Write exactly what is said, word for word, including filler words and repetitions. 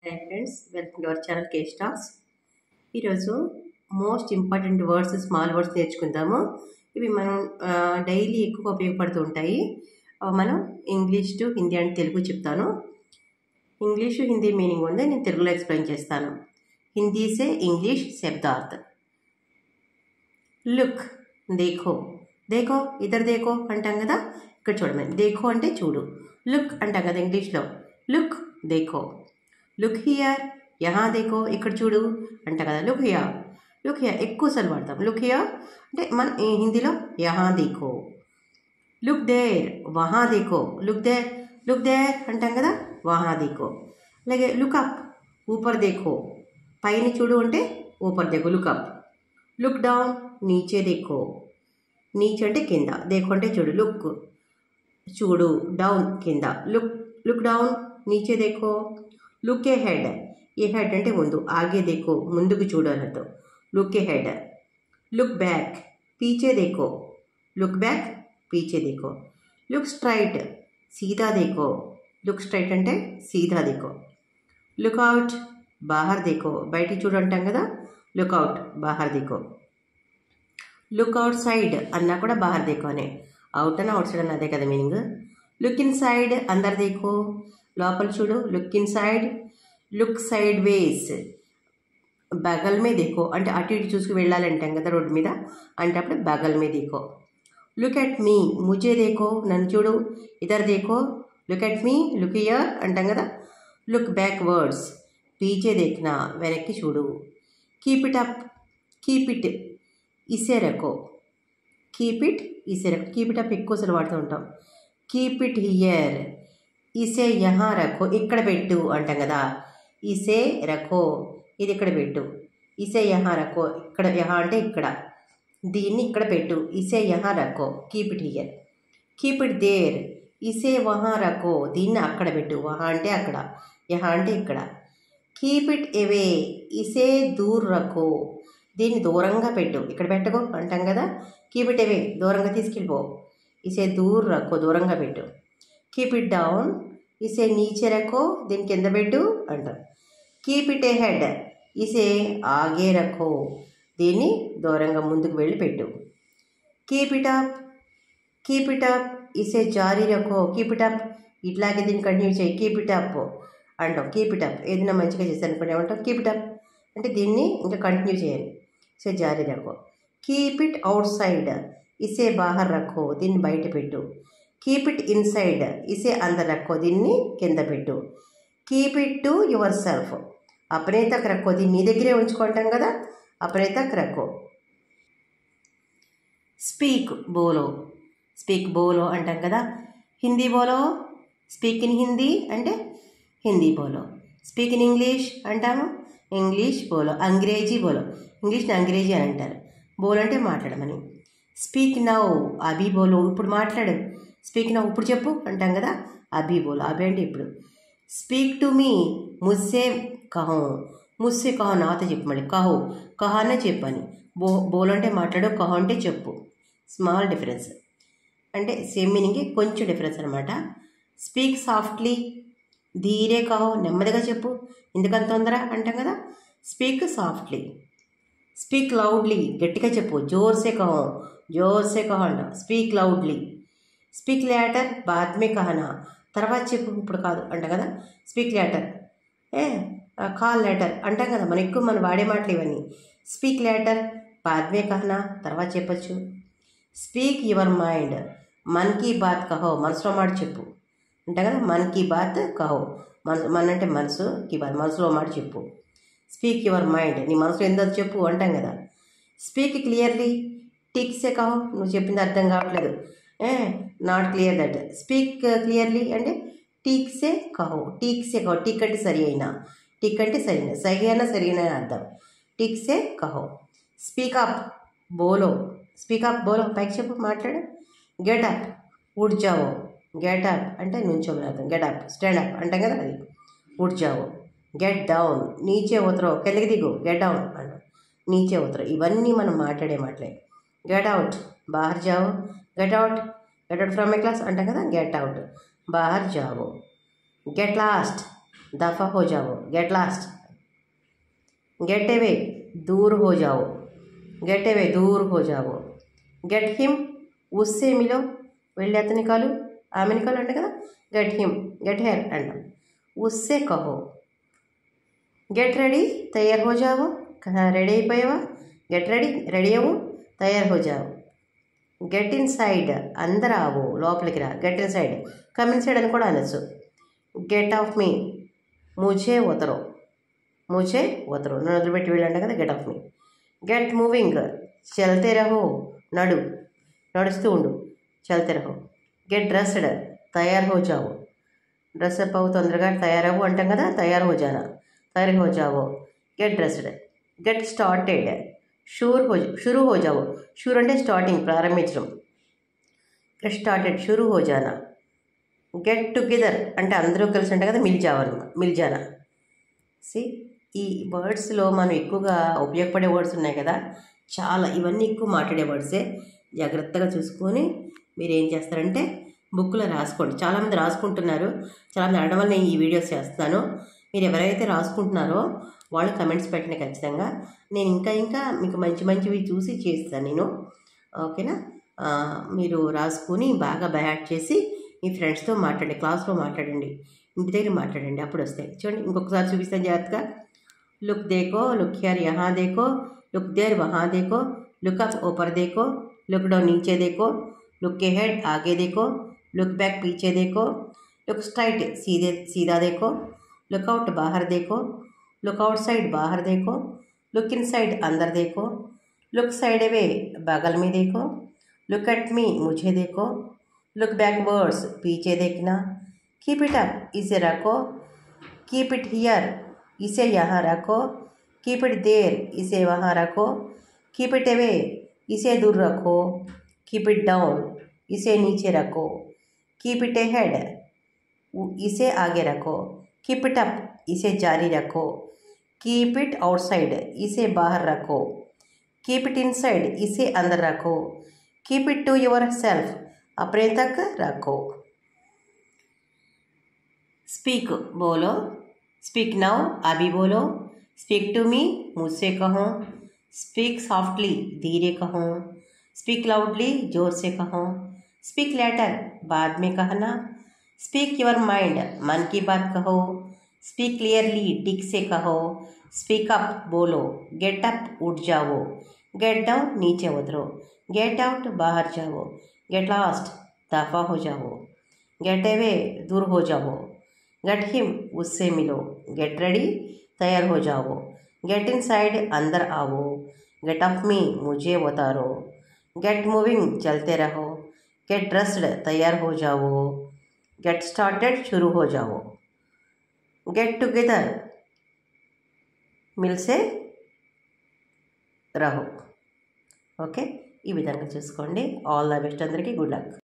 Hi friends, welcome to our channel K stocks. ఈరోజు most important words, small words నేర్చుకుందాము. ఇవి మనం daily ఎక్కువ ఉపయోగపడుతూ ఉంటాయి. మనం English to Hindi and Telugu చెప్తాను. ఇంగ్లీషు హిందీ మీనింగ్ ఉంది, నేను తెలుగులో ఎక్స్ప్లెయిన్ చేస్తాను. హిందీ సే ఇంగ్లీష్ శబ్దార్థ్. లుక్, దేఖో. దేఖో, ఇద్దరు దేఖో అంటాం కదా, ఇక్కడ చూడమని. దేఖో అంటే చూడు, లుక్ అంటాం కదా ఇంగ్లీష్లో. లుక్, దేఖో. లుక్ హియర్, యహా దేఖో, ఇక్కడ చూడు అంట కదా. లుక్ హియర్, లుక్ హియర్ ఎక్కువసార్లు వాడతాం. లుక్ హియర్ అంటే మన హిందీలో యహా దేఖో. లుక్ దేర్, వహా దేఖో. లుక్ దేర్, లుక్ దేర్ అంటాం కదా, వహా దేఖో. అలాగే లుకప్, ఊపర్ దేఖో, పైన చూడు అంటే ఊపర్ దేఖో, లుకప్. లుక్ డౌన్, నీచే దేఖో. నీచే అంటే కింద, దేఖో అంటే చూడు. లుక్ చూడు, డౌన్ కింద. లుక్ లుక్ డౌన్, నీచే దేఖో. Look ahead, ahead అంటే ముందు, ఆగే దేఖో ముందుకు చూడు అన్నట్టు. Look ahead. Look back, పీచే దేఖో. లుక్ బ్యాక్, పీచే దేఖో. లుక్ స్ట్రైట్, సీదా దేఖో. లుక్ స్ట్రైట్ అంటే సీదా దేఖో. లుక్ అవుట్, బాహర్ దేఖో, బయటికి చూడు అంటాం కదా. లుక్ అవుట్, బాహర్ దేఖో. లుక్ అవుట్ సైడ్ అన్నా కూడా బాహర్ దేఖో అనే. అవుట్ అని అవుట్ సైడ్ అని అదే కదా మీనింగ్. లుక్ ఇన్ సైడ్, అందరు దేఖో, లోపల చూడు. Look inside. Look sideways, బగల్ మే దేఖో అంటే అటు ఇటు చూసుకు వెళ్ళాలంటాం కదా రోడ్డు మీద, అంటే అప్పుడు బగల్ మే దేఖో. లుక్ అట్ మీ, ముజే దేఖో, నన్ను చూడు. ఇద్దరు దేఖో. Look at me, look here అంటాం కదా. లుక్ బ్యాక్ వర్డ్స్, పీచే దేఖనా, వెనక్కి చూడు. Keep it up, keep it ఇసే రఖో. కీప్ ఇట్ ఇసే రఖో, కీప్ ఇట్ అప్ ఎక్కువసార్లు వాడుతూ ఉంటాం. కీప్ ఇట్ హియర్, ఇసే యహా రఖో, ఇక్కడ పెట్టు అంటాం కదా. ఇసే రఖో, ఇది ఇక్కడ పెట్టు. ఇసే యహా రఖో, ఇక్కడ యహా అంటే ఇక్కడ, దీన్ని ఇక్కడ పెట్టు. ఇసే యహా రఖో, keep it here. Keep it there, ఇసే వహా రఖో, దీన్ని అక్కడ పెట్టు. వహా అంటే అక్కడ, యహా అంటే ఇక్కడ. కీప్ ఇట్ అవే, ఇసే దూర్ రఖో, దీన్ని దూరంగా పెట్టు, ఇక్కడ పెట్టకో అంటాం కదా. కీప్ ఇట్ అవే, దూరంగా తీసుకెళ్ళిపో. ఇసే దూర్ రఖో, దూరంగా పెట్టు. కీప్ ఇట్ డౌన్, ఇసే నీచే రఖో, దీని కింద పెట్టు అంటాం. కీప్ ఇట్ ఏ హెడ్, ఇసే ఆగే రఖో, దీన్ని దూరంగా ముందుకు వెళ్ళి పెట్టు. Keep it up, keep it up, ఇసే జారీ రఖో. కీప్ ఇట్ అప్, ఇట్లాగే దీన్ని కంటిన్యూ చేయి. కీప్ ఇట్ అప్ అంటాం. కీప్ ఇట్ అప్, ఏదైనా మంచిగా చేశాను అనుకోండి ఏమంటాం, కీప్ ఇట్ అప్ అంటే దీన్ని ఇంకా కంటిన్యూ చేయాలి. ఇసే జారీ రఖో. కీప్ ఇట్ అవుట్ సైడ్, ఇసే బాహర్ రఖో, దీన్ని బయట పెట్టు. కీప్ ఇట్ ఇన్సైడ్, ఇసే అందర్ రఖో, దీన్ని కింద పెట్టు. Keep it to yourself, అప్నే తక్ రఖో, దీన్ని నీ దగ్గరే ఉంచుకుంటాం కదా, అప్నే తక్ రఖో. స్పీక్, బోలో. స్పీక్, బోలో అంటాం కదా. హిందీ బోలో, స్పీక్ ఇన్ హిందీ అంటే హిందీ బోలో. స్పీక్ ఇన్ ఇంగ్లీష్ అంటాము, ఇంగ్లీష్ బోలో. అంగ్రేజీ బోలో, ఇంగ్లీష్ని అంగ్రేజీ అని అంటారు. బోలో అంటే మాట్లాడమని. స్పీక్ నౌ, అభి బోలో, ఇప్పుడు మాట్లాడు. స్పీక్ నౌ, ఇప్పుడు చెప్పు అంటాం కదా, అభి బోలో. అభి అంటే ఇప్పుడు. Speak to me, ముస్సే Kaho. ముస్సే Kaho, నాతో చెప్పు. మళ్ళీ కహో, కహో అనే చెప్పని. బో బోలో అంటే మాట్లాడు, కహో అంటే చెప్పు. స్మాల్ డిఫరెన్స్, అంటే సేమ్ మీనింగ్, కొంచెం డిఫరెన్స్ అనమాట. స్పీక్ సాఫ్ట్లీ, ధీరే కహో, నెమ్మదిగా చెప్పు, ఎందుకంత తొందర అంటాం కదా. Speak softly. స్పీక్ లౌడ్లీ, గట్టిగా చెప్పు. జోర్సే కహో, జోర్సే కహో అంటాం. Speak loudly. స్పీక్ లేటర్, బాద్మే కహనా, తర్వాత చెప్పు ఇప్పుడు కాదు అంటాం కదా. Speak later, a call later అంటాం కదా, మన ఎక్కువ మనం వాడే మాటలు ఇవన్నీ. స్పీక్ లేటర్, బాద్మే కహనా, తర్వాత చెప్పచ్చు. స్పీక్ యువర్ మైండ్, మన్ కీ బాత్ కహో, మనసులో మాట చెప్పు అంటాం కదా. మన్ కీ బాత్ కహో, మనసు, మన అంటే మనసు, కీ బాత్ మనసులో మాట చెప్పు. స్పీక్ యువర్ మైండ్, నీ మనసులో ఏందో చెప్పు అంటాం కదా. స్పీక్ క్లియర్లీ, టిక్సే కహో, నువ్వు చెప్పింది అర్థం కావట్లేదు, a not clear that. Speak clearly అంటే టీక్సే కహో. టీక్సే కహో, టిక్ అంటే సరి అయినా, టిక్ అంటే సరైన, సరి అయినా సరైన అర్థం. టిక్సే కహో. స్పీకప్, బోలో. స్పీకప్, బోలో, పైకి చెప్పు, మాట్లాడు. Getup, wood జావో. గెటప్ అంటే నుంచోమని అర్థం. గెటప్, స్టాండప్ అంటాం కదా, అది ఉడ్ జావో. గెట్ డౌన్, నీచే ఉతరో, కిందకి దిగు. గెట్ డౌన్ అంటాం, నీచే ఉతరో. ఇవన్నీ మనం మాట్లాడే మాటలే. గెట్ అవుట్, బాహర్ జావో. Get out, get out from my class అంటాం కదా. గెట్ అవుట్, బాహర్ జావో. గెట్ లాస్ట్, दफ़ा हो जाओ, गेट लास्ट, गेट अवे दूर हो जाओ, गेट अवे दूर हो जाओ, गेट हिम उससे मिलो, వెళ్ళి అతని కాలు ఆమెని కాలు అంటే కదా, గెట్ హిమ్, గెట్ హెర్ అంటాం. उससे कहो, गेट रेडी तैयार हो जाओ, రెడీ అయిపోయావా, గెట్ రెడీ రెడీ అవ్వు, తయారు హో జాओ, గెట్ ఇన్ సైడ్ అందరు ఆవు లోపలికి రా, get inside, come inside అని కూడా అనొచ్చు. గెట్ ఆఫ్ మీ ముझे ఉతరో, ముझे ఉతరో నన్ను వదిలిపెట్టి వెళ్ళండి కదా, get off me. Get moving చల్తే రహో, నడు నడుస్తూ ఉండు, చల్తే రహో. గెట్ డ్రెస్డ్ తయారు హో జాओ, డ్రెస్అప్ అవ్వు తొందరగా తయారవ్వు అంటాం కదా, తయారు హో జానా, తయారు హో జాओ. గెట్ డ్రెస్డ్, గెట్ స్టార్టెడ్ షూర్ హో షురూ హో జాओ, షూర్ అంటే స్టార్టింగ్ ప్రారంభించడం, గెట్ స్టార్టెడ్ షురూ హో జానా. గెట్ టుగెదర్ అంటే అందరూ కలిసి ఉంటాయి కదా, మిల్ జావన్ మిల్ జానా. సి ఈ వర్డ్స్లో మనం ఎక్కువగా ఉపయోగపడే వర్డ్స్ ఉన్నాయి కదా, చాలా ఇవన్నీ ఎక్కువ మాట్లాడే వర్డ్సే. జాగ్రత్తగా చూసుకొని మీరు ఏం చేస్తారంటే బుక్లో రాసుకోండి. చాలామంది రాసుకుంటున్నారు, చాలామంది అడగడం వల్ల నేను ఈ వీడియోస్ చేస్తాను. మీరు ఎవరైతే రాసుకుంటున్నారో వాళ్ళు కమెంట్స్ పెట్టండి ఖచ్చితంగా. నేను ఇంకా ఇంకా మీకు మంచి మంచివి చూసి చేస్తాను నేను, ఓకేనా. మీరు రాసుకొని బాగా బ్యాట్ చేసి మీ ఫ్రెండ్స్తో మాట్లాడండి, క్లాస్లో మాట్లాడండి, ఇంటి దగ్గర మాట్లాడండి, అప్పుడు వస్తాయి. చూడండి ఇంకొకసారి చూపిస్తాను జాగ్రత్తగా. లుక్ దేకో, లుక్ హియర్ యహా దేకో, లుక్ దేర్ వహా దేకో, లుక్ అప్ ऊपर देखो, लुक डाउन नीचे देखो, लुक अहेड आगे देखो, लुक बैक पीछे देखो, लुक स्ट्राइट सीधे सीधा देखो, लुक आउट बाहर देखो, लुक आउटसाइड बाहर देखो, लुक इनसाइड अंदर देखो, लुक साइड अवे बगल में देखो, लुक एट मी मुझे देखो, लुक बैकवर्ड्स पीछे देखना, कीप इट अप इसे रखो, कीप इट हियर इसे यहाँ रखो, कीप इट देर इसे वहाँ रखो, कीप इट अवे इसे दूर रखो, कीप इट डाउन इसे नीचे रखो, कीप इट अहेड इसे आगे रखो, कीप इट अप इसे जारी रखो, कीप इट आउटसाइड इसे बाहर रखो, कीप इट इनसाइड इसे अंदर रखो, keep it to yourself अपने तक रखो. स्पीक बोलो, स्पीक नाउ अभी बोलो, स्पीक टू मी मुझसे कहो, स्पीक सॉफ्टली धीरे कहो, स्पीक लाउडली जोर से कहो, स्पीक लेटर बाद में कहना, स्पीक योर माइंड मन की बात कहो, स्पीक क्लियरली टिक से कहो, स्पीक अप बोलो, गेट अप उठ जाओ, गेट डाउन नीचे उतरो, गेट आउट बाहर जाओ, गेट लास्ट दफ़ा हो जाओ, गेट अवे दूर हो जाओ, गेट हिम उससे मिलो, गेट रेडी तैयार हो जाओ, गेट इन साइड अंदर आओ, गेट ऑफ मी मुझे उतारो, गेट मूविंग चलते रहो, गेट ड्रेस्ड तैयार हो जाओ, गेट स्टार्टेड शुरू हो जाओ, गेट टुगेदर मिल से रहो. ఓకే, ఈ విధంగా చూసుకోండి. ఆల్ ద బెస్ట్ అందరికీ, గుడ్ లక్.